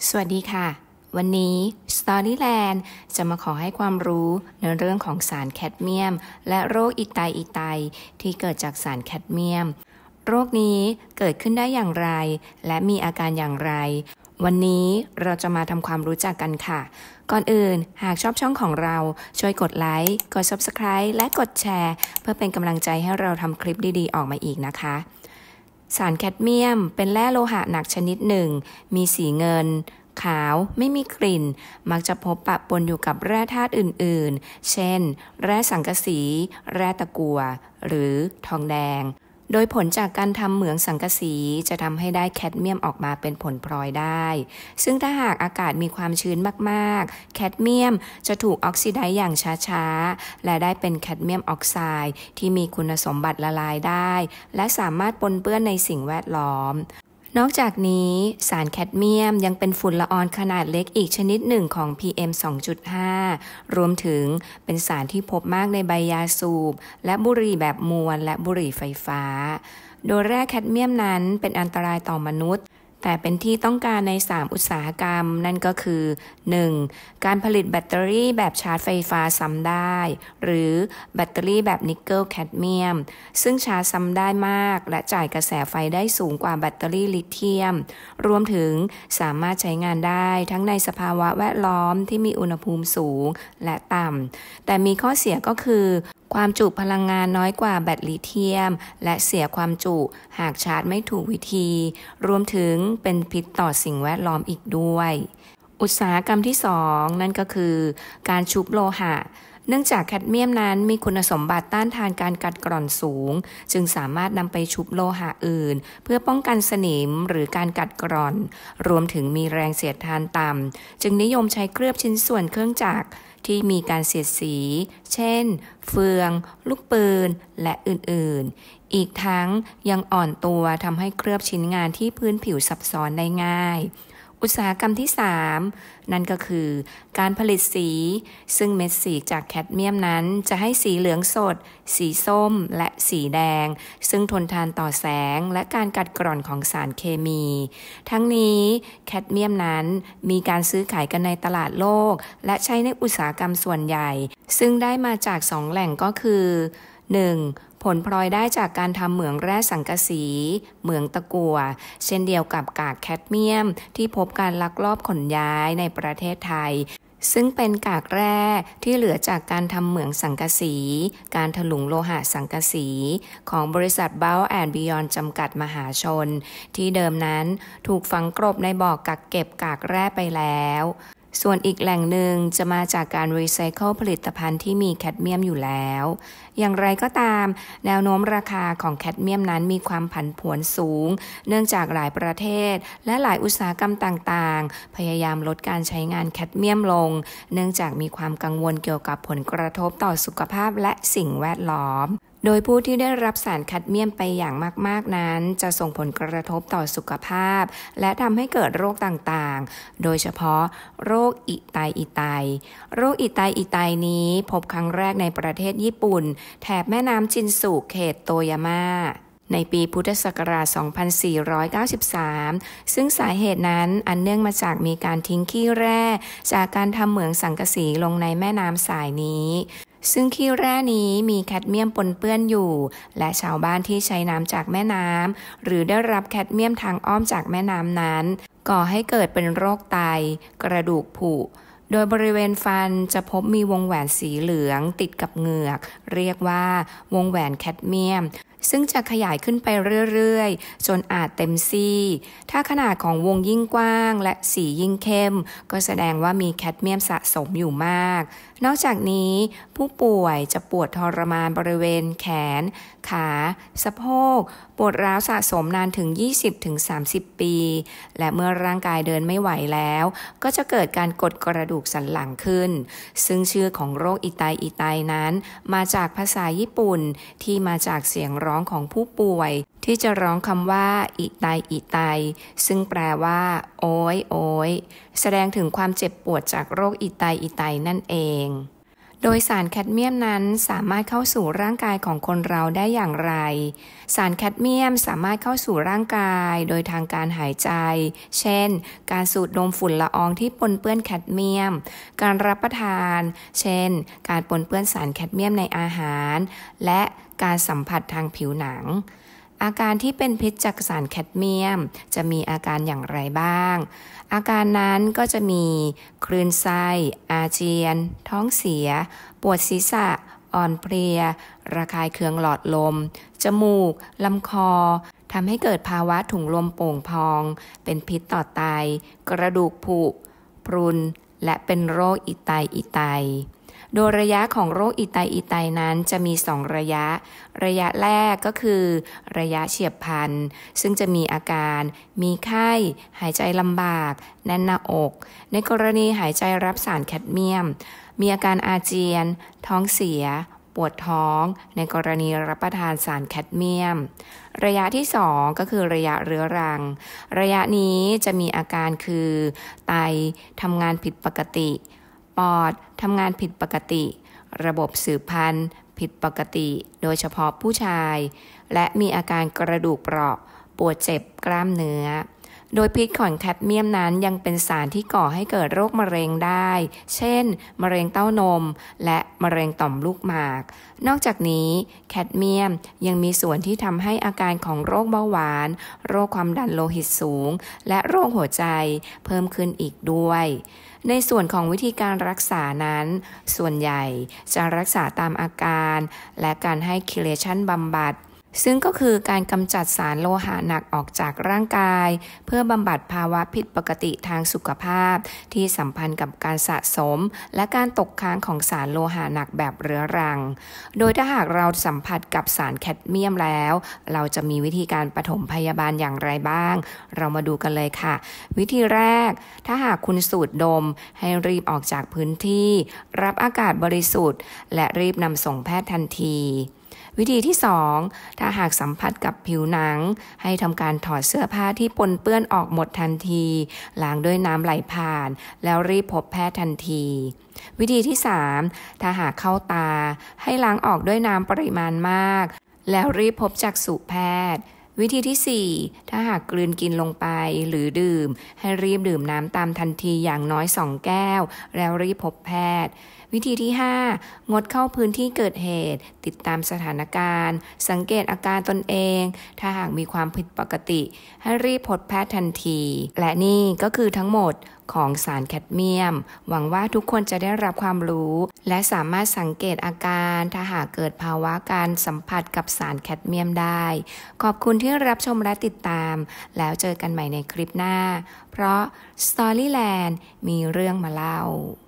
สวัสดีค่ะวันนี้ Storyland จะมาขอให้ความรู้ในเรื่องของสารแคดเมียมและโรคอีไตที่เกิดจากสารแคดเมียมโรคนี้เกิดขึ้นได้อย่างไรและมีอาการอย่างไรวันนี้เราจะมาทำความรู้จักกันค่ะก่อนอื่นหากชอบช่องของเราช่วยกดไลค์กด Subscribe และกดแชร์เพื่อเป็นกำลังใจให้เราทำคลิปดีๆออกมาอีกนะคะสารแคดเมียมเป็นแร่โลหะหนักชนิดหนึ่งมีสีเงินขาวไม่มีกลิ่นมักจะพบปะปนอยู่กับแร่ธาตุอื่นๆเช่นแร่สังกะสีแร่ตะกั่วหรือทองแดงโดยผลจากการทำเหมืองสังกะสีจะทำให้ได้แคดเมียมออกมาเป็นผลพลอยได้ซึ่งถ้าหากอากาศมีความชื้นมากๆแคดเมียมจะถูกออกซิไดซ์อย่างช้าๆและได้เป็นแคดเมียมออกไซด์ที่มีคุณสมบัติละลายได้และสามารถปนเปื้อนในสิ่งแวดล้อมนอกจากนี้สารแคดเมียมยังเป็นฝุ่นละอองขนาดเล็กอีกชนิดหนึ่งของ PM 2.5 รวมถึงเป็นสารที่พบมากในใบยาสูบและบุหรี่แบบมวลและบุหรี่ไฟฟ้าโดยแร่แคดเมียมนั้นเป็นอันตรายต่อมนุษย์แต่เป็นที่ต้องการใน3อุตสาหกรรมนั่นก็คือ 1. การผลิตแบตเตอรี่แบบชาร์จไฟฟ้าซ้ำได้หรือแบตเตอรี่แบบนิกเกิลแคดเมียมซึ่งชาร์จซ้ำได้มากและจ่ายกระแสไฟได้สูงกว่าแบตเตอรี่ลิเธียมรวมถึงสามารถใช้งานได้ทั้งในสภาวะแวดล้อมที่มีอุณหภูมิสูงและต่ำแต่มีข้อเสียก็คือความจุพลังงานน้อยกว่าแบตลิเธียมและเสียความจุหากชาร์จไม่ถูกวิธีรวมถึงเป็นพิษต่อสิ่งแวดล้อมอีกด้วยอุตสาหกรรมที่2นั่นก็คือการชุบโลหะเนื่องจากแคดเมียมนั้นมีคุณสมบัติต้านทานการกัดกร่อนสูงจึงสามารถนำไปชุบโลหะอื่นเพื่อป้องกันสนิมหรือการกัดกร่อนรวมถึงมีแรงเสียดทานต่ำจึงนิยมใช้เคลือบชิ้นส่วนเครื่องจักรที่มีการเสียดสีเช่นเฟืองลูกปืนและอื่นๆอีกทั้งยังอ่อนตัวทำให้เคลือบชิ้นงานที่พื้นผิวซับซ้อนได้ง่ายอุตสาหกรรมที่3นั่นก็คือการผลิตสีซึ่งเม็ดสีจากแคดเมียมนั้นจะให้สีเหลืองสดสีส้มและสีแดงซึ่งทนทานต่อแสงและการกัดกร่อนของสารเคมีทั้งนี้แคดเมียมนั้นมีการซื้อขายกันในตลาดโลกและใช้ในอุตสาหกรรมส่วนใหญ่ซึ่งได้มาจาก2แหล่งก็คือ 1. ผลพลอยได้จากการทำเหมืองแร่สังกะสีเหมืองตะกั่วเช่นเดียวกับกากแคดเมียมที่พบการลักลอบขนย้ายในประเทศไทยซึ่งเป็นกากแร่ที่เหลือจากการทำเหมืองสังกะสีการถลุงโลหะสังกะสีของบริษัท Ball & Beyond จำกัดมหาชนที่เดิมนั้นถูกฝังกลบในบ่อกักเก็บกากแร่ไปแล้วส่วนอีกแหล่งหนึ่งจะมาจากการรีไซเคิลผลิตภัณฑ์ที่มีแคดเมียมอยู่แล้วอย่างไรก็ตามแนวโน้มราคาของแคดเมียมนั้นมีความผันผวนสูงเนื่องจากหลายประเทศและหลายอุตสาหกรรมต่างๆพยายามลดการใช้งานแคดเมียมลงเนื่องจากมีความกังวลเกี่ยวกับผลกระทบต่อสุขภาพและสิ่งแวดล้อมโดยผู้ที่ได้รับสารแคดเมียมไปอย่างมากๆนั้นจะส่งผลกระทบต่อสุขภาพและทำให้เกิดโรคต่างๆโดยเฉพาะโรคอิไตโรคอิไตนี้พบครั้งแรกในประเทศญี่ปุ่นแถบแม่น้ำจินสุเขตโตยาม่าในปีพุทธศักราช 2493 ซึ่งสาเหตุนั้นอันเนื่องมาจากมีการทิ้งขี้แร่จากการทำเหมืองสังกะสีลงในแม่น้ำสายนี้ซึ่งขี้แร่นี้มีแคดเมียมปนเปื้อนอยู่และชาวบ้านที่ใช้น้ำจากแม่น้ำหรือได้รับแคดเมียมทางอ้อมจากแม่น้ำนั้นก่อให้เกิดเป็นโรคไตกระดูกผุโดยบริเวณฟันจะพบมีวงแหวนสีเหลืองติดกับเหงือกเรียกว่าวงแหวนแคดเมียมซึ่งจะขยายขึ้นไปเรื่อยๆจนอาจเต็มซี่ถ้าขนาดของวงยิ่งกว้างและสียิ่งเข้มก็แสดงว่ามีแคดเมียมสะสมอยู่มากนอกจากนี้ผู้ป่วยจะปวดทรมานบริเวณแขนขาสะโพกปวดร้าวสะสมนานถึง 20-30 ปีและเมื่อร่างกายเดินไม่ไหวแล้วก็จะเกิดการกดกระดูกสันหลังขึ้นซึ่งชื่อของโรคอิไตนั้นมาจากภาษาญี่ปุ่นที่มาจากเสียงร้องของผู้ป่วยที่จะร้องคำว่าอิไตซึ่งแปลว่าโอยแสดงถึงความเจ็บปวดจากโรคอิไตนั่นเองโดยสารแคดเมียมนั้นสามารถเข้าสู่ร่างกายของคนเราได้อย่างไรสารแคดเมียมสามารถเข้าสู่ร่างกายโดยทางการหายใจเช่นการสูดดมฝุ่นละอองที่ปนเปื้อนแคดเมียมการรับประทานเช่นการปนเปื้อนสารแคดเมียมในอาหารและการสัมผัสทางผิวหนังอาการที่เป็นพิษจากสารแคดเมียมจะมีอาการอย่างไรบ้างอาการนั้นก็จะมีคลื่นไส้อาเจียนท้องเสียปวดศีรษะอ่อนเพลียระคายเคืองหลอดลมจมูกลำคอทำให้เกิดภาวะถุงลมโป่งพองเป็นพิษต่อไตกระดูกผุพรุนและเป็นโรคอิไตโดยระยะของโรคอิไตนั้นจะมี2ระยะแรกก็คือระยะเฉียบพลันซึ่งจะมีอาการมีไข้หายใจลำบากแน่นหน้าอกในกรณีหายใจรับสารแคดเมียมมีอาการอาเจียนท้องเสียปวดท้องในกรณีรับประทานสารแคดเมียมระยะที่2ก็คือระยะเรื้อรังระยะนี้จะมีอาการคือไตทำงานผิดปกติปอดทำงานผิดปกติระบบสืบพันธุ์ผิดปกติโดยเฉพาะผู้ชายและมีอาการกระดูกเปราะปวดเจ็บกล้ามเนื้อโดยพิษของแคดเมียมนั้นยังเป็นสารที่ก่อให้เกิดโรคมะเร็งได้เช่นมะเร็งเต้านมและมะเร็งต่อมลูกหมากนอกจากนี้แคดเมียมยังมีส่วนที่ทำให้อาการของโรคเบาหวานโรคความดันโลหิตสูงและโรคหัวใจเพิ่มขึ้นอีกด้วยในส่วนของวิธีการรักษานั้นส่วนใหญ่จะรักษาตามอาการและการให้คิเลชันบำบัดซึ่งก็คือการกำจัดสารโลหะหนักออกจากร่างกายเพื่อบำบัดภาวะผิดปกติทางสุขภาพที่สัมพันธ์กับการสะสมและการตกค้างของสารโลหะหนักแบบเรื้อรังโดยถ้าหากเราสัมผัสกับสารแคดเมียมแล้วเราจะมีวิธีการปฐมพยาบาลอย่างไรบ้างเรามาดูกันเลยค่ะวิธีแรกถ้าหากคุณสูดดมให้รีบออกจากพื้นที่รับอากาศบริสุทธิ์และรีบนำส่งแพทย์ทันทีวิธีที่2ถ้าหากสัมผัสกับผิวหนังให้ทำการถอดเสื้อผ้าที่ปนเปื้อนออกหมดทันทีล้างด้วยน้ำไหลผ่านแล้วรีบพบแพทย์ทันทีวิธีที่3ถ้าหากเข้าตาให้ล้างออกด้วยน้ำปริมาณมากแล้วรีบพบจักษุแพทย์วิธีที่4ถ้าหากกลืนกินลงไปหรือดื่มให้รีบดื่มน้ำตามทันทีอย่างน้อย2แก้วแล้วรีบพบแพทย์วิธีที่5งดเข้าพื้นที่เกิดเหตุติดตามสถานการณ์สังเกตอาการตนเองถ้าหากมีความผิดปกติให้รีบพบแพทย์ทันทีและนี่ก็คือทั้งหมดของสารแคดเมียมหวังว่าทุกคนจะได้รับความรู้และสามารถสังเกตอาการถ้าหากเกิดภาวะการสัมผัสกับสารแคดเมียมได้ขอบคุณที่รับชมและติดตามแล้วเจอกันใหม่ในคลิปหน้าเพราะ Storyland มีเรื่องมาเล่า